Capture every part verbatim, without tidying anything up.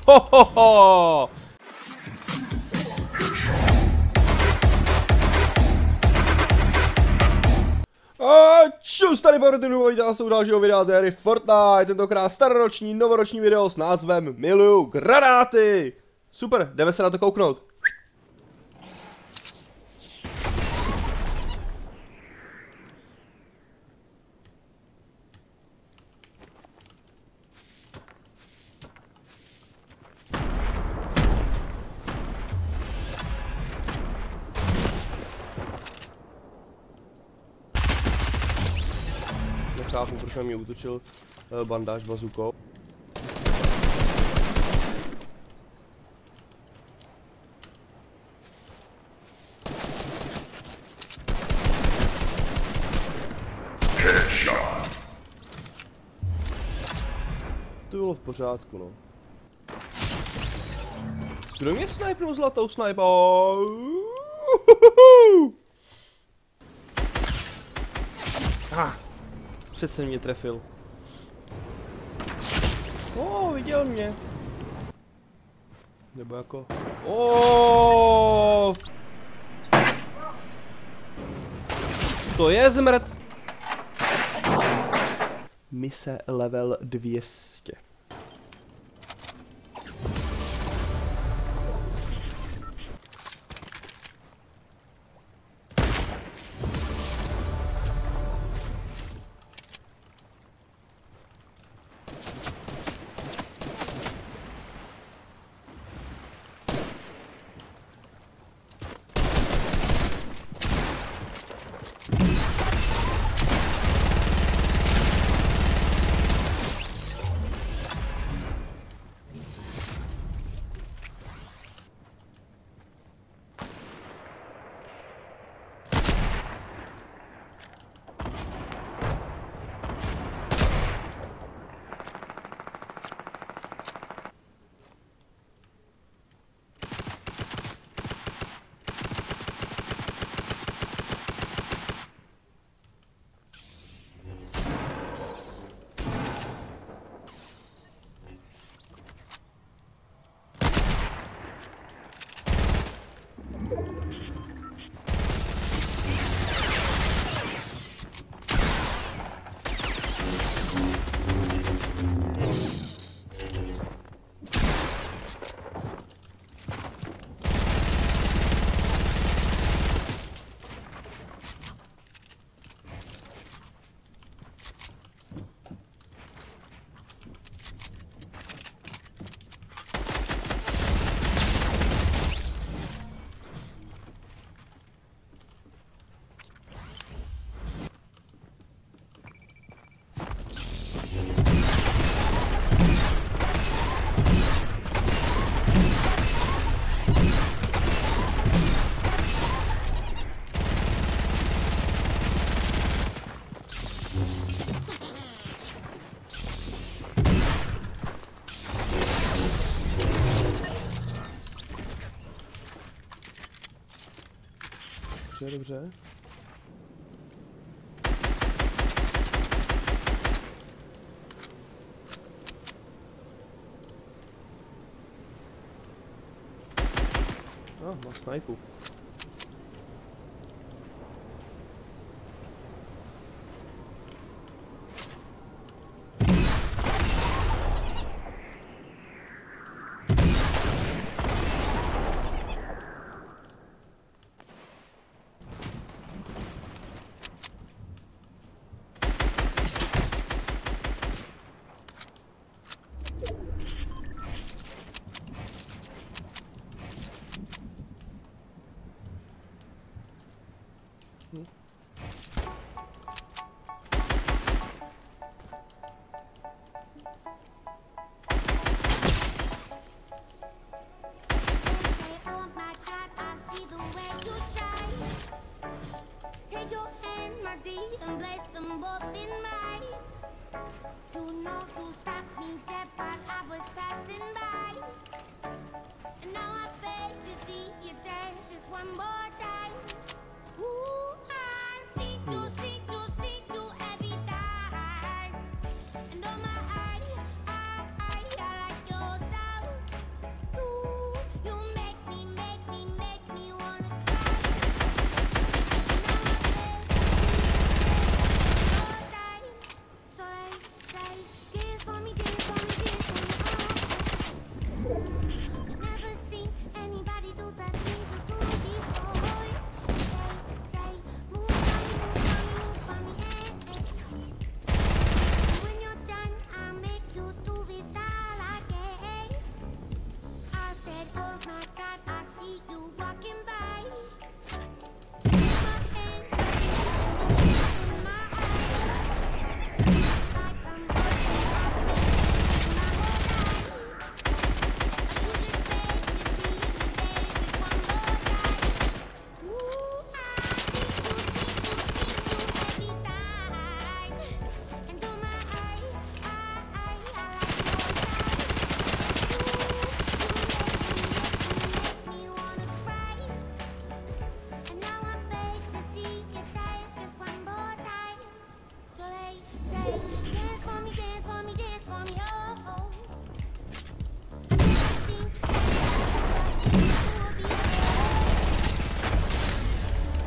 Hohoho! Čus, tady Bortinu, vítám se u dalšího videa z hry Fortnite, tentokrát staroroční, novoroční video s názvem Miluju granáty. Super, jdeme se na to kouknout. Nechápu, proč na mě útočil uh, bandáž bazukou. To bylo v pořádku, no. Kdo mě snajpnul zlatou snajpou? Ah. Přece mě trefil. O, viděl mě. Nebo jako... O. To je zmrt. Mise level dvě stě. Dobře, dobře. Ah, má snajpu. Hmm.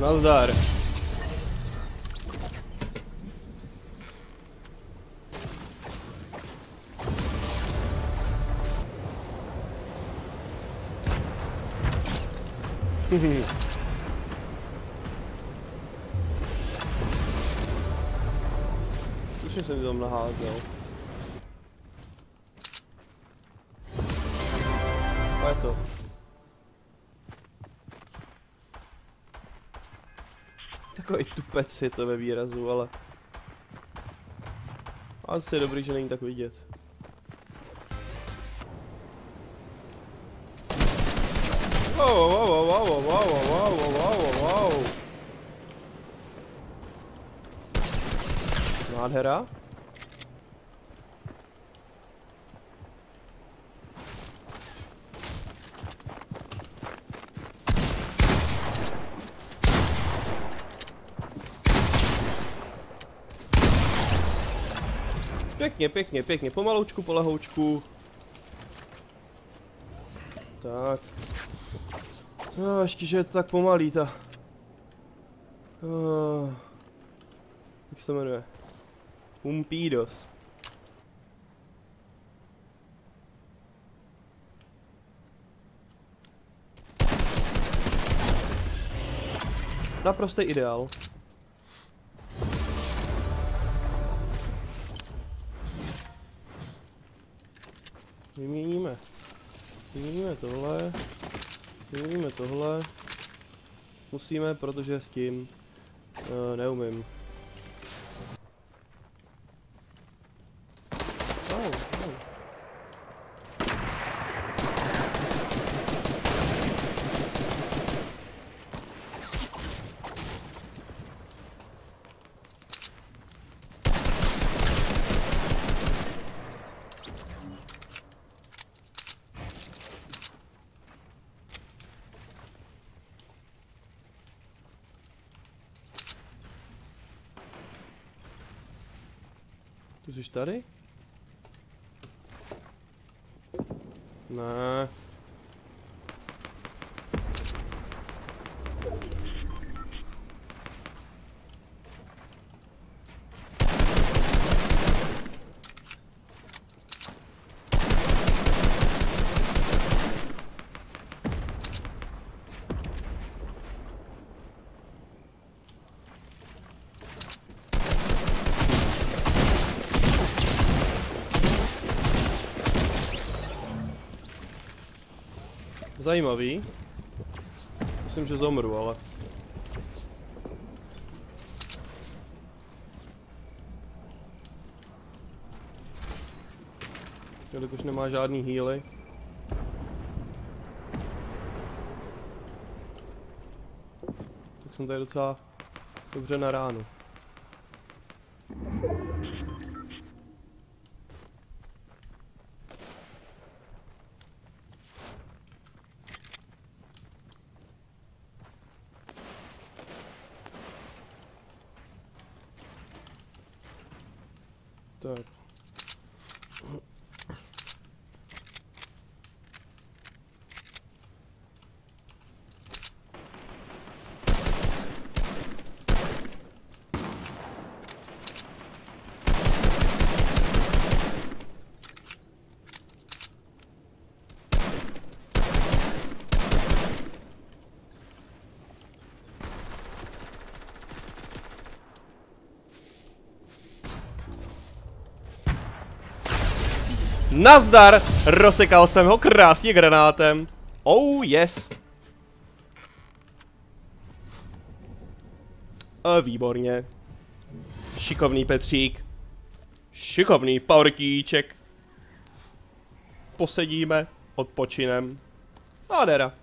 Nazdar. Už jsem mi tam naházel. A je to. Takový tupec je to ve výrazu, ale... Asi je dobrý, že není tak vidět. Wow, wow, wow, wow, wow, wow, wow, wow, wow. Nádhera. Pěkně, pěkně, pěkně, pomaloučku, polehoučku. Tak. No, ještě, že je to tak pomalý, ta... Oh. Jak se to jmenuje? Umpidos. Naprostý ideál. Vyměníme. Vyměníme tohle. Vyměníme tohle. Musíme, protože s tím uh, neumím. Oh, oh. Tu jsi tady? Ne. Zajímavý. Myslím, že zomru, ale... Jelikož nemá žádný healy. Tak jsem tady docela dobře na ránu. Tak. Nazdar! Rozsekal jsem ho krásně granátem. Oh yes! A výborně. Šikovný Petřík. Šikovný partíček. Posedíme, odpočinem. Nádhera.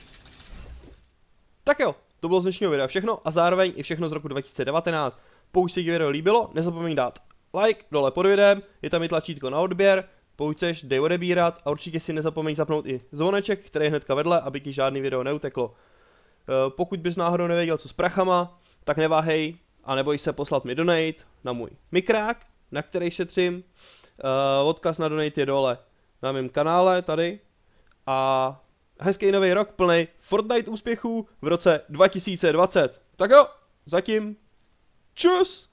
Tak jo, to bylo z dnešního videa všechno a zároveň i všechno z roku dva tisíce devatenáct. Pokud se ti video líbilo, nezapomeň dát like dole pod videem, je tam i tlačítko na odběr. Pokud chceš, dej odebírat a určitě si nezapomeň zapnout i zvoneček, který je hnedka vedle, aby ti žádný video neuteklo. Pokud bys náhodou nevěděl, co s prachama, tak neváhej a neboj se poslat mi donate na můj mikrák, na který šetřím. Odkaz na donate je dole na mém kanále tady. A hezký nový rok plný Fortnite úspěchů v roce dva tisíce dvacet. Tak jo, zatím čus!